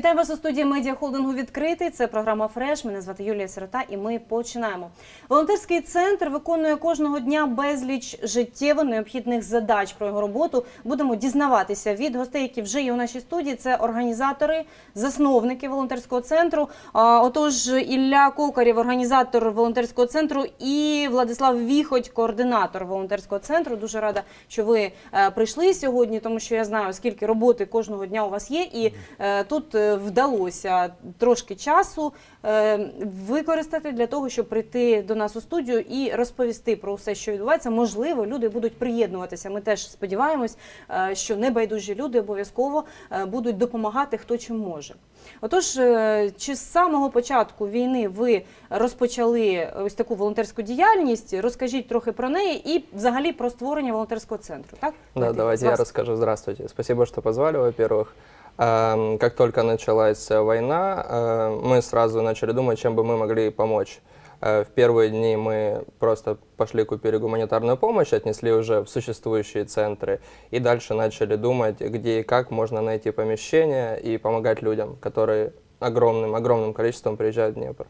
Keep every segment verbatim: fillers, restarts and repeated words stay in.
Вітаю вас у студії медіахолдингу «Відкритий». Це програма «Фреш». Мене звати Юлія Сирота і ми починаємо. Волонтерський центр виконує кожного дня безліч життєво необхідних задач. Про його роботу будемо дізнаватися від гостей, які вже є у нашій студії. Це організатори, засновники волонтерського центру. Отож, Ілля Кокарєв, організатор волонтерського центру, і Владислав Віхоть, координатор волонтерського центру. Дуже рада, що ви прийшли сьогодні, тому що я знаю, скільки роботи кожного дня у вас є. І тут вдалося трошки часу використати для того, щоб прийти до нас у студію і розповісти про все, що відбувається. Можливо, люди будуть приєднуватися. Ми теж сподіваємось, що небайдужі люди обов'язково будуть допомагати, хто чим може. Отож, чи з самого початку війни ви розпочали ось таку волонтерську діяльність? Розкажіть трохи про неї і взагалі про створення волонтерського центру, так? Да, давайте я расскажу. Здравствуйте. Спасибо, что позвали, во-первых. Как только началась война, мы сразу начали думать, чем бы мы могли помочь. В первые дни мы просто пошли, купили гуманитарную помощь, отнесли уже в существующие центры. И дальше начали думать, где и как можно найти помещение и помогать людям, которые огромным, огромным количеством приезжают в Днепр.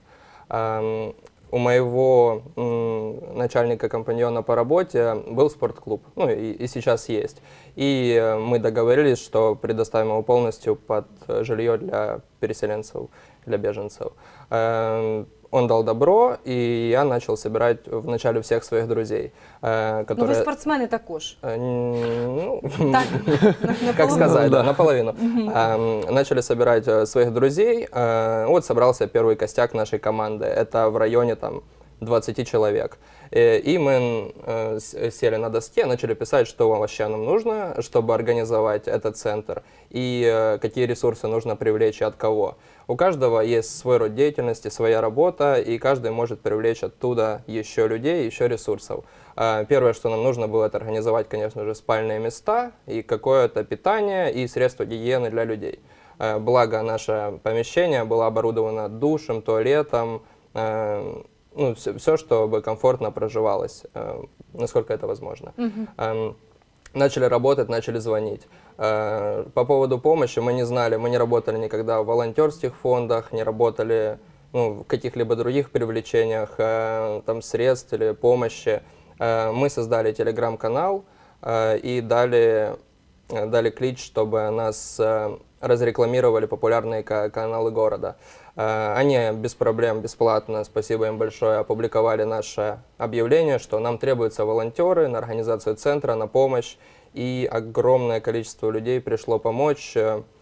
У моего начальника-компаньона по работе был спортклуб, ну и, и сейчас есть. И мы договорились, что предоставим его полностью под жилье для переселенцев, для беженцев. Он дал добро, и я начал собирать вначале всех своих друзей. Которые... Ну, вы спортсмены також. Ну, так, как сказать, да, наполовину. Начали собирать своих друзей. Вот собрался первый костяк нашей команды. Это в районе там двадцати человек. И мы сели на доске, начали писать, что вообще нам нужно, чтобы организовать этот центр, и какие ресурсы нужно привлечь и от кого. У каждого есть свой род деятельности, своя работа, и каждый может привлечь оттуда еще людей, еще ресурсов. Первое, что нам нужно было, это организовать, конечно же, спальные места, и какое-то питание, и средства гигиены для людей. Благо, наше помещение было оборудовано душем, туалетом, ну, все, все, чтобы комфортно проживалось, э, насколько это возможно. Uh-huh. э, начали работать, начали звонить. Э, по поводу помощи мы не знали, мы не работали никогда в волонтерских фондах, не работали ну, в каких-либо других привлечениях э, там, средств или помощи. Э, мы создали телеграм-канал э, и дали, э, дали клич, чтобы нас э, разрекламировали популярные каналы города. Они без проблем, бесплатно, спасибо им большое, опубликовали наше объявление, что нам требуются волонтеры на организацию центра, на помощь. И огромное количество людей пришло помочь.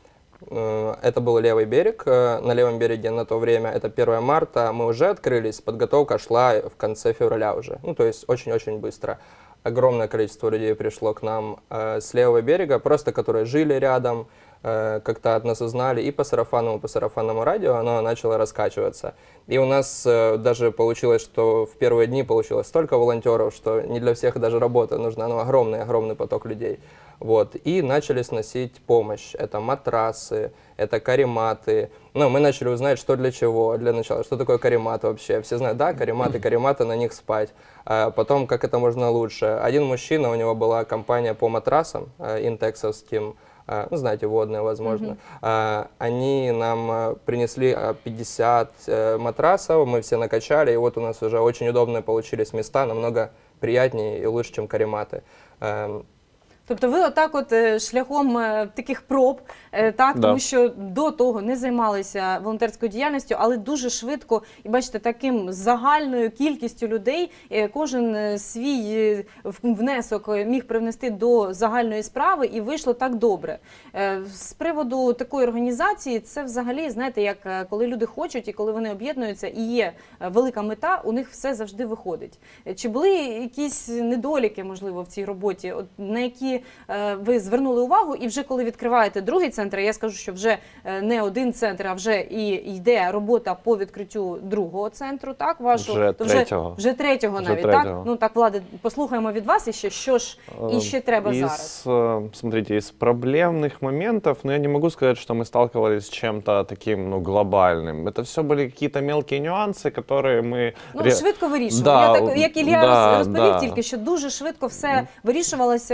Это был левый берег. На левом береге на то время, это первое марта, мы уже открылись, подготовка шла в конце февраля уже. Ну, то есть очень-очень быстро. Огромное количество людей пришло к нам с левого берега, просто которые жили рядом, как-то от нас узнали, и по сарафанному, по сарафанному радио оно начало раскачиваться. И у нас э, даже получилось, что в первые дни получилось столько волонтеров, что не для всех даже работа нужна, ну, огромный-огромный поток людей. Вот. И начали сносить помощь. Это матрасы, это карематы. Ну, мы начали узнать, что для чего, для начала, что такое каремат вообще. Все знают, да, карематы, карематы, на них спать. А потом, как это можно лучше. Один мужчина, у него была компания по матрасам, Intexovским, ну, знаете, водные, возможно. Mm-hmm. Они нам принесли пятьдесят матрасов, мы все накачали, и вот у нас уже очень удобные получились места, намного приятнее и лучше, чем карематы. Тобто ви отак от шляхом таких проб, так, да. Тому що до того не займалися волонтерською діяльністю, але дуже швидко, і бачите, таким загальною кількістю людей, кожен свій внесок міг привнести до загальної справи, і вийшло так добре. З приводу такої організації, це взагалі, знаєте, як коли люди хочуть і коли вони об'єднуються, і є велика мета, у них все завжди виходить. Чи були якісь недоліки, можливо, в цій роботі, от, на які ви звернули увагу, і вже коли відкриваєте другий центр, я скажу, що вже не один центр, а вже і йде робота по відкриттю другого центру, так, вашого? Вже то третього. Вже, вже третього вже навіть, третього. так? Ну, так, Влади, послухаємо від вас іще, що ж іще треба из, зараз. Смотрите, из проблемных моментов, ну, я не могу сказать, что мы сталкивались с чем-то таким, ну, глобальным. Это все были какие-то мелкие нюансы, которые мы... Ну, швидко вирішували. Да, я так, як Ілля да, розповів да. тільки, що дуже швидко все вирішувалося, тому що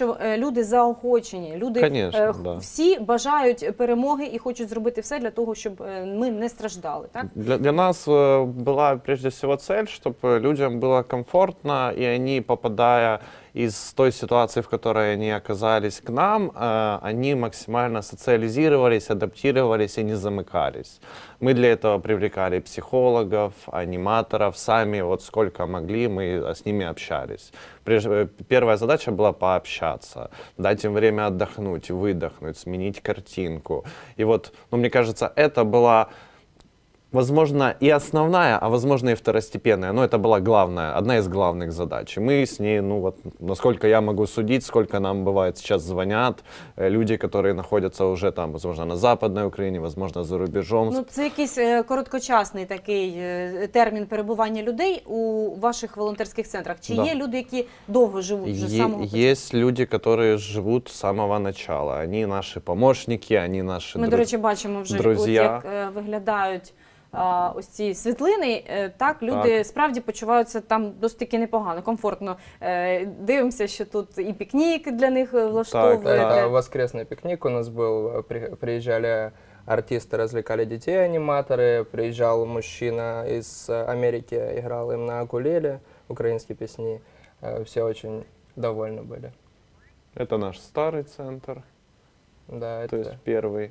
що е, люди заохочені, люди Конечно, е, да. всі бажають перемоги і хочуть зробити все для того, щоб е, ми не страждали. Так? Для, для нас э, была прежде всего цель, чтобы людям было комфортно, и они, попадая из той ситуации, в которой они оказались к нам, э, они максимально социализировались, адаптировались и не замыкались. Мы для этого привлекали психологов, аниматоров, сами вот сколько могли, мы с ними общались. Прежде, первая задача была пообщаться, дать им время отдохнуть, выдохнуть, сменить картинку. И вот, ну, мне кажется, это была... возможно, и основная, а возможно и второстепенная, но это была главная, одна из главных задач. И мы с ней, ну вот, насколько я могу судить, сколько нам бывает сейчас звонят, э, люди, которые находятся уже там, возможно, на Западной Украине, возможно, за рубежом. Ну, це якийсь е, короткочасний такий е, термін перебування людей у ваших волонтерських центрах. Чи Да. є люди, які довго живуть вже з Е- самого початку? Есть люди, которые живут с самого начала. Они наши помощники, они наши Ми, дру- до речі, бачимо вже, друзі. от як е, виглядають а, ось ці світлини. Е, так, люди Так. справді почуваються там досить таки непогано, комфортно. Е, дивимося, що тут і пікнік для них е, влаштовуєте. Это воскресный пикник у нас был. При- Приезжали артисты, развлекали детей, аниматоры. Приезжал мужчина из э, Америки, играл им на акулеле, украинские песни. Э, Все очень довольны были. Это наш старый центр, Да, то это, есть первый.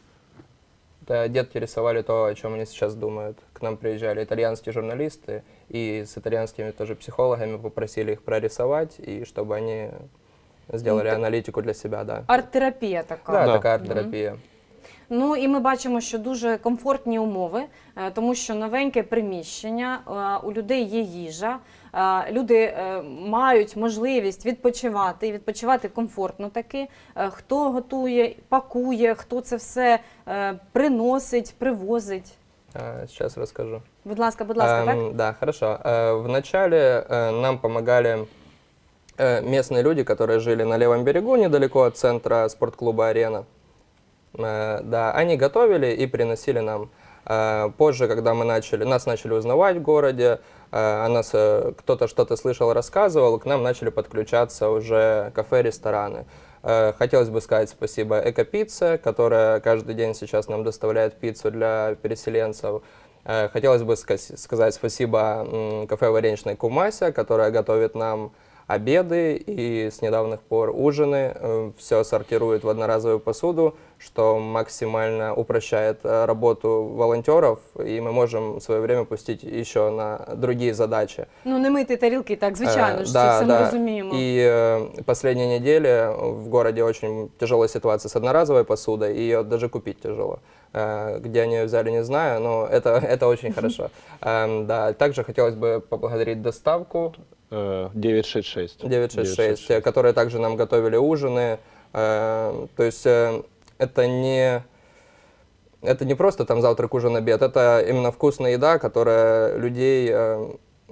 это детки рисовали то, о чем они сейчас думают. К нам приезжали итальянские журналисты, и с итальянскими тоже психологами попросили их прорисовать, и чтобы они сделали Ну, так- аналитику для себя, да. Арт-терапія така. Да, Да. такая арт-терапия. Ну і ми бачимо, що дуже комфортні умови, е, тому що новеньке приміщення, е, у людей є їжа, е, люди е, мають можливість відпочивати, і відпочивати комфортно таки. Е, Хто готує, пакує, хто це все е, приносить, привозить. Э, Сейчас расскажу. Будь ласка, будь ласка, так? Эм, Да, хорошо. Э, Вначале э, нам помогали э, местные люди, которые жили на левом берегу, недалеко от центра спортклуба «Арена». Э, Да, они готовили и приносили нам. Э, Позже, когда мы начали, нас начали узнавать в городе, э, о нас э, кто-то что-то слышал, рассказывал, к нам начали подключаться уже кафе, рестораны. Э, Хотелось бы сказать спасибо Эко-пицце, которая каждый день сейчас нам доставляет пиццу для переселенцев. Э, Хотелось бы ска- сказать спасибо м, кафе «Вареничной Кумася», которая готовит нам обеды и с недавних пор ужины. Все сортирует в одноразовую посуду, что максимально упрощает э, работу волонтеров, и мы можем свое время пустить еще на другие задачи. Ну не мити тарілки, так, звичайно Э, ж, це да, все ми да. розуміємо. И э, последние недели в городе очень тяжелая ситуация с одноразовой посудой, и ее даже купить тяжело. Э, Где они ее взяли, не знаю, но это, это очень хорошо. Эм, Да, также хотелось бы поблагодарить доставку Э, девять шесть шесть. девять шесть шесть, э, которые также нам готовили ужины. Э, То есть э, это не, это не просто там завтрак, ужин, обед, это именно вкусная еда, которая людей э,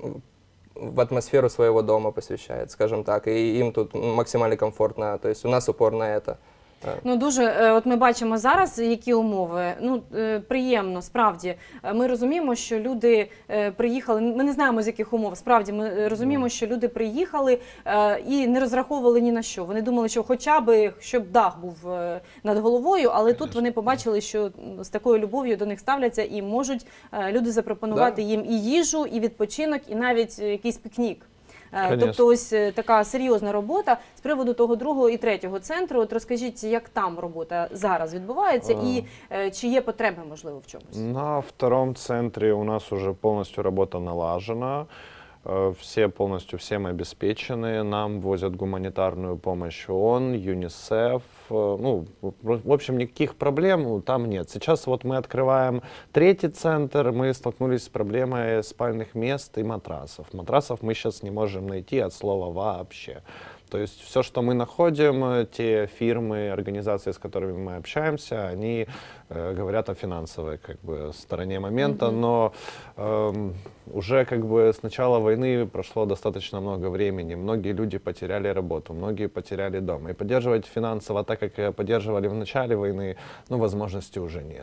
в атмосферу своего дома посвящает, скажем так, и им тут максимально комфортно. То есть у нас упор на это. Ну дуже, е, от ми бачимо зараз, які умови. Ну е, приємно, справді. Е, Ми розуміємо, що люди е, приїхали. Ми не знаємо з яких умов. Справді ми е, розуміємо, що люди приїхали е, і не розраховували ні на що. Вони думали, що хоча б щоб дах був е, над головою, але тут вони побачили, що з такою любов'ю до них ставляться і можуть е, люди запропонувати Да. їм і їжу, і відпочинок, і навіть е, якийсь пікнік. Е, Конечно. Тобто ось е, така серйозна робота з приводу того другого і третього центру. От розкажіть, як там робота зараз відбувається і е, чи є потреби, можливо, в чомусь? На втором центре у нас уже полностью работа налажена. Э, Все полностью всем обеспечены. Нам возят гуманитарную помощь ООН, ЮНИСЕФ. Э, Ну, в в общем, никаких проблем там нет. Сейчас вот мы открываем третий центр. Мы столкнулись с проблемой спальных мест и матрасов. Матрасов мы сейчас не можем найти от слова вообще. То есть все, что мы находим, э, те фирмы, организации, с которыми мы общаемся, они э, говорят о финансовой как бы стороне момента, Мгм. но эм, уже как бы с начала войны прошло достаточно много времени, многие люди потеряли работу, многие потеряли дом, и поддерживать финансово так, как э, поддерживали в начале войны, ну, возможности уже нет.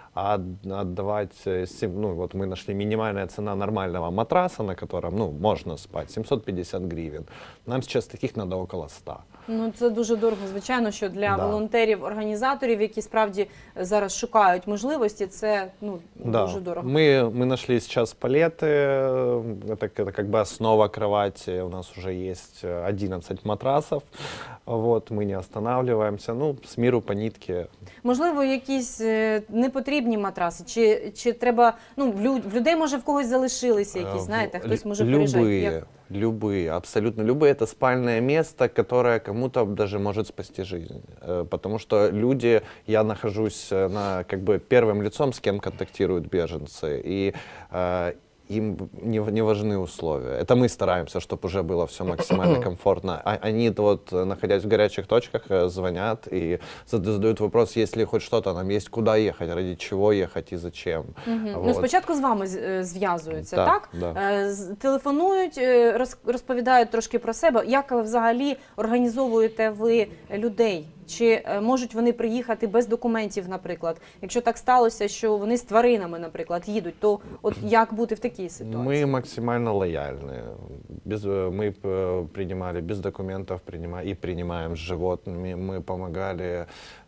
а от- отдавать, э, сем- ну вот мы нашли минимальная цена нормального матраса, на котором, ну, можно спать, семьсот пятьдесят гривен. Нам сейчас таких надо около ста. Ну, це дуже дорого, звичайно, що для Да. волонтерів, організаторів, які справді зараз шукають можливості, це ну, Да. дуже дорого. Мы, мы нашли сейчас палеты, э, это, к- это как бы основа кровати, у нас уже есть э, одиннадцать матрасов, вот, мы не останавливаемся, ну, с миру по нитке. Можливо, якісь е, непотрібні матраси, чи, чи треба, ну, в, лю- в людей, може, в когось залишилися якісь, Э, знаєте, в- хтось може любые, переїжджає. Як- любые, абсолютно любые, это спальное место, которое кому-то даже может спасти жизнь, Э, потому что люди, я нахожусь э, на, как бы, первым лицом, с кем контактируют беженцы, и э, им не, не важны условия. Это мы стараемся, чтобы уже было все максимально комфортно. А они, вот, находясь в горячих точках, э, звонят и зад- задают вопрос, если хоть что-то нам есть, куда ехать, ради чего ехать и зачем. Мгм. Ну, Вот. спочатку з вами з- е, зв'язуються, Так, так? да. Е, з- Телефонують, е, роз- розповідають трошки про себе. Як ви взагалі організовуєте ви людей? Чи е, можуть вони приїхати без документів, наприклад? Якщо так сталося, що вони з тваринами, наприклад, їдуть, то от як бути в такій ситуації? Мы максимально лояльны. Без, э, мы э, принимали без документов принима, и принимаем с животными. Мы помогали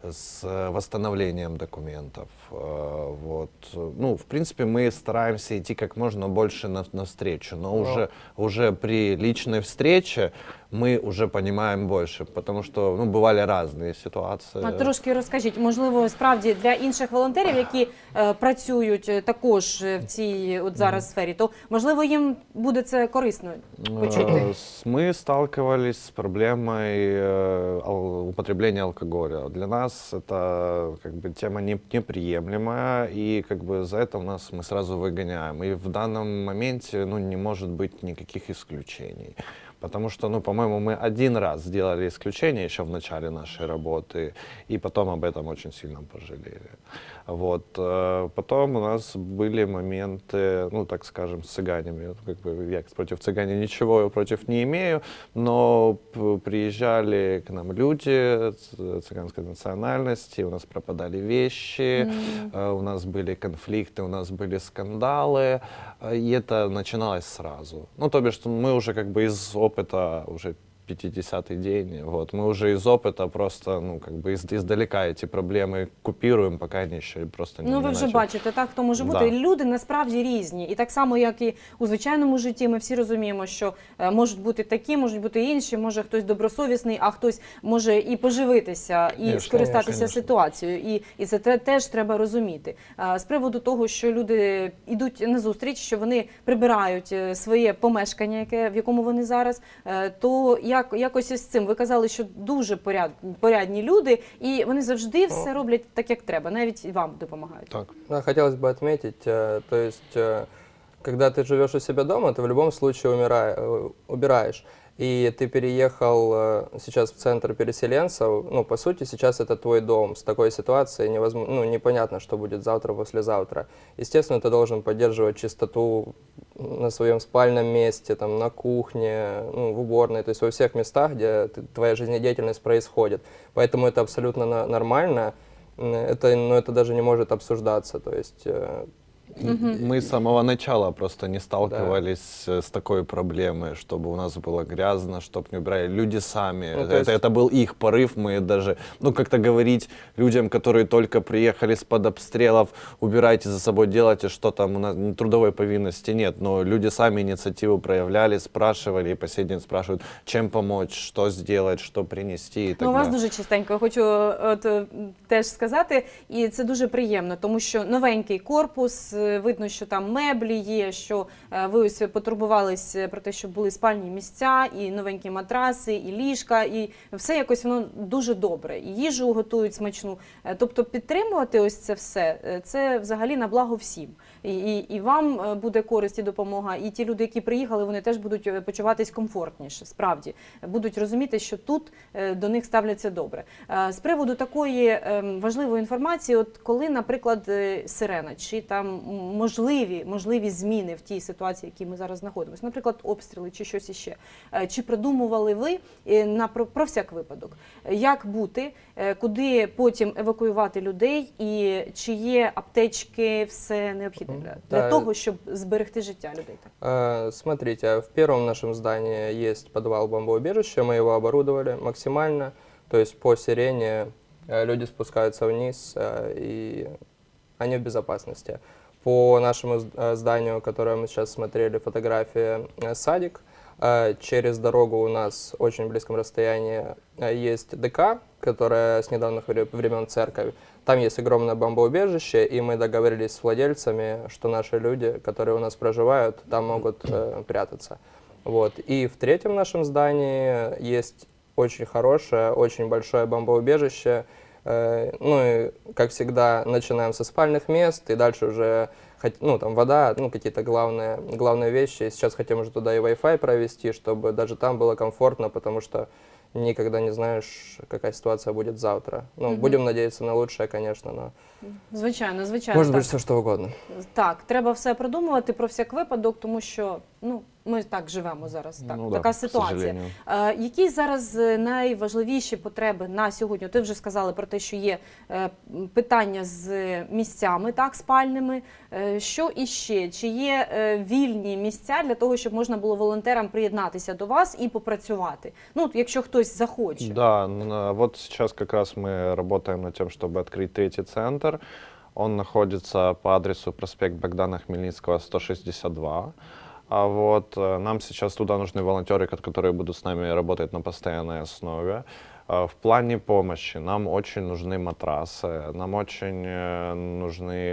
с э, восстановлением документов. Э, Вот. Ну, в принципе, мы стараемся идти как можно больше на, навстречу, но Ну. уже, уже при личной встрече мы уже понимаем больше, потому что ну, бывали разные ситуации. А трошки розкажіть, можливо, справді для інших волонтерів, які е, працюють е, також е, в цій от зараз сфері, то можливо їм буде це корисно почути. Э, с- Мы сталкивались с проблемой э, ал- употребления алкоголя. Для нас это как бы тема не- неприемлемая, и как бы за это у нас мы сразу выгоняем. И в данном моменте ну, не может быть никаких исключений. Потому что, ну, по-моему, мы один раз сделали исключение еще в начале нашей работы, и потом об этом очень сильно пожалели. Вот. э, Потом у нас были моменты, ну, так скажем, с цыганами. Вот как бы я против цыгане ничего против не имею, но п- приезжали к нам люди ц- цыганской национальности, у нас пропадали вещи, э, у нас были конфликты, у нас были скандалы, э, и это начиналось сразу. Ну, то бишь, мы уже как бы из опыта уже пятидесятый день, вот, мы уже из опыта просто, ну, как бы из, издалека эти проблемы купируем, пока они еще просто не Ну, ви не вже начали. бачите, так то може бути. Да. І люди насправді різні. І так само, як і у звичайному житті, ми всі розуміємо, що е, можуть бути такі, можуть бути інші, може хтось добросовісний, а хтось може і поживитися, і Конечно, скористатися конечно. ситуацією. І, і це те- теж треба розуміти. А, з приводу того, що люди йдуть на зустріч, що вони прибирають е, своє помешкання, яке, в якому вони зараз, е, то як, якось із цим. Ви казали, що дуже поряд, порядні люди, і вони завжди все роблять так, як треба, навіть і вам допомагають. Так. Да, хотелось бы отметить, э, то есть, э, когда ты живешь у себя дома, ты в любом случае умира- э, убираешь. И ты переехал э, сейчас в центр переселенцев, ну, по сути, сейчас это твой дом. С такой ситуацией невозможно, ну, непонятно, что будет завтра, послезавтра. Естественно, ты должен поддерживать чистоту на своем спальном месте, там, на кухне, ну, в уборной, то есть во всех местах, где ты- твоя жизнедеятельность происходит. Поэтому это абсолютно на- нормально. М, Это, но это даже не может обсуждаться. То есть э, Мы с самого начала просто не сталкивались э, с такой проблемой, чтобы у нас было грязно, чтобы не убирали. Люди сами. Ну, то это, есть- это был их порыв. Мы даже, ну, как-то говорить людям, которые только приехали с-под обстрелов, убирайте за собой, делайте, что там у нас, ну, трудовой повинности нет. Но люди сами инициативу проявляли, спрашивали, и по сей день спрашивают, чем помочь, что сделать, что принести и так Ну, у вас далее. дуже чистенько, я хочу от, е, теж сказати, і це дуже приємно, тому що новенький корпус, е, видно, що там меблі є, що е, ви ось потурбувались про те, щоб були спальні місця, і новенькі матраси, і ліжка, і все якось воно дуже добре. І їжу готують смачну. Е, Тобто підтримувати ось це все, е, це взагалі на благо всім. І, і, і вам е, буде користь і допомога, і ті люди, які приїхали, вони теж будуть е, почуватись комфортніше, справді. Будуть розуміти, що тут е, до них ставляться добре. Е, З приводу такої е, важливої інформації, от коли, наприклад, е, сирена, чи там можливі, можливі зміни в тій ситуації, в якій ми зараз знаходимося? Наприклад, обстріли чи щось іще. Е, Чи придумували ви е, на, про, про всяк випадок, як бути, е, куди потім евакуювати людей і чи є аптечки, все необхідне для, для Да. того, щоб зберегти життя людей? Э, Смотрите, в первом нашем здании есть подвал бомбоубежища, мы его оборудовали максимально, то есть по сирене э, люди спускаются вниз, э, и они в безопасности. По нашему з- э, зданию, которое мы сейчас смотрели, фотография, э, садик, э, через дорогу у нас в очень близком расстоянии э, есть ДК, которая с недавних вре- времен церковь. Там есть огромное бомбоубежище, и мы договорились с владельцами, что наши люди, которые у нас проживают, там могут э, прятаться. Вот. И в третьем нашем здании есть очень хорошее, очень большое бомбоубежище. Э, ну и, как всегда, начинаем со спальных мест, и дальше уже хот- ну, там вода, ну, какие-то главные, главные вещи. И сейчас хотим уже туда и Wi-Fi провести, чтобы даже там было комфортно, потому что никогда не знаешь, какая ситуация будет завтра. Ну, Мгм. будем надеяться на лучшее, конечно, но Звичайно, звичайно. может так. быть все что угодно. Так, треба все продумувати про всяк випадок, тому що ну ми так живемо зараз. Так, Ну да, така к ситуація. сожалению. Е, які зараз е, найважливіші потреби на сьогодні? Ти вже сказали про те, що є е, м, питання з місцями, так, спальними. Е, що іще? Чи є е, вільні місця для того, щоб можна було волонтерам приєднатися до вас і попрацювати? Ну, от якщо хтось захоче. Да, н- вот сейчас как раз мы работаем над тем, чтобы открыть третий центр. Он находится по адресу проспект Богдана Хмельницкого, сто шестьдесят два. А вот э, нам сейчас туда нужны волонтеры, ко- которые будут с нами работать на постоянной основе. А В плане помощи нам очень нужны матрасы, нам очень э, нужны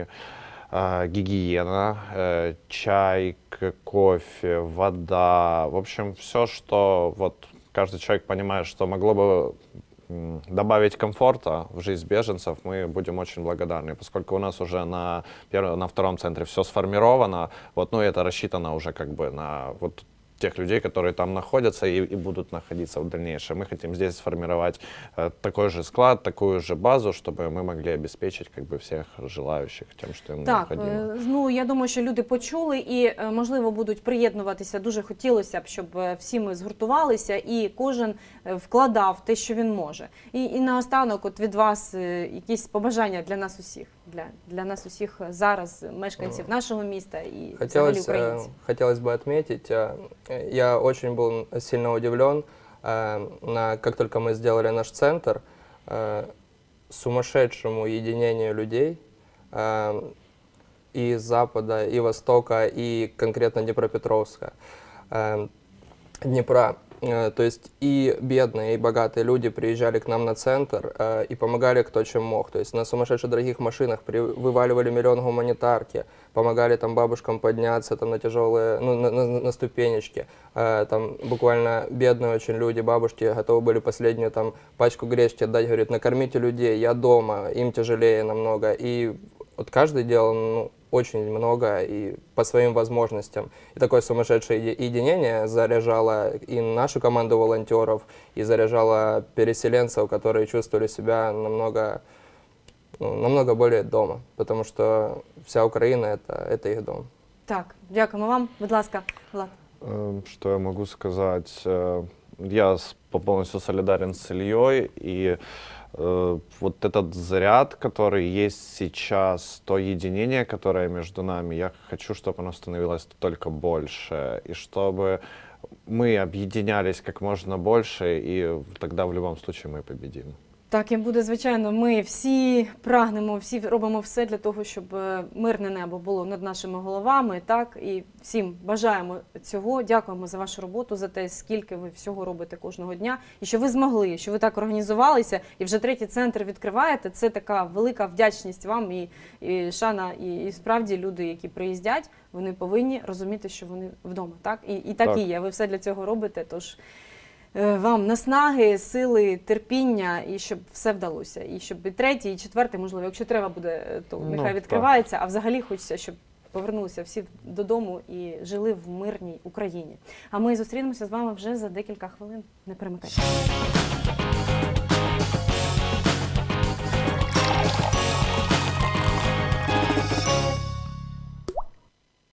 э, гигиена, э, чай, к- кофе, вода. В общем, все, что вот каждый человек понимает, что могло бы м, добавить комфорта в жизнь беженцев, мы будем очень благодарны, поскольку у нас уже на, первом, на втором центре все сформировано, вот, ну, это рассчитано уже как бы на вот тех людей, которые там находятся и, и будут находиться в дальнейшем. Мы хотим здесь сформировать э, такой же склад, такую же базу, чтобы мы могли обеспечить как бы всех желающих тем, что им Так, необходимо. е, ну я думаю, що люди почули і е, можливо будуть приєднуватися. Дуже хотілося б, щоб е, всі ми згуртувалися і кожен е, вкладав те, що він може. І, і наостанок, от від вас е, якісь побажання для нас усіх, для, для нас усіх зараз, мешканців нашого міста і взагалі Хотелось, э, українців. хотелось бы отметить, э, я очень был сильно удивлен, э, на, как только мы сделали наш центр, э, сумасшедшему единению людей э, и с Запада, и Востока, и конкретно Днепропетровска, э, Днепра. Э, То есть и бедные, и богатые люди приезжали к нам на центр э, и помогали кто чем мог. То есть на сумасшедше дорогих машинах при- вываливали миллион гуманитарки, помогали там бабушкам подняться там на тяжелые, ну, на, на- на ступенечки. Э, Там буквально бедные очень люди, бабушки готовы были последнюю там пачку гречки отдать, говорит, накормите людей, я дома, им тяжелее намного. И вот каждый делал, ну, очень много и по своим возможностям. И такое сумасшедшее еди- единение заряжало и нашу команду волонтеров, и заряжало переселенцев, которые чувствовали себя намного, ну, намного более дома, потому что вся Украина это, это их дом. Так, дякуємо вам. Будь ласка, Влад. Э, Что я могу сказать? Э, Я с- по- полностью солидарен с Ильей, и э, вот этот заряд, который есть сейчас, то единение, которое между нами, я хочу, чтобы оно становилось только больше, и чтобы мы объединялись как можно больше, и тогда в любом случае мы победим. Так, і буде, звичайно, ми всі прагнемо, всі робимо все для того, щоб е, мирне небо було над нашими головами, так, і всім бажаємо цього, дякуємо за вашу роботу, за те, скільки ви всього робите кожного дня, і що ви змогли, що ви так організувалися, і вже третій центр відкриваєте, це така велика вдячність вам, і, і шана, і, і справді люди, які приїздять, вони повинні розуміти, що вони вдома, так, і, і так, Так. і є, ви все для цього робите, тож... Е, Вам наснаги, сили, терпіння, і щоб все вдалося. І щоб і третій, і четвертий, можливо, якщо треба буде, то Ну, нехай так. відкривається. А взагалі хочеться, щоб повернулися всі додому і жили в мирній Україні. А ми зустрінемося з вами вже за декілька хвилин. Не перемикайтеся.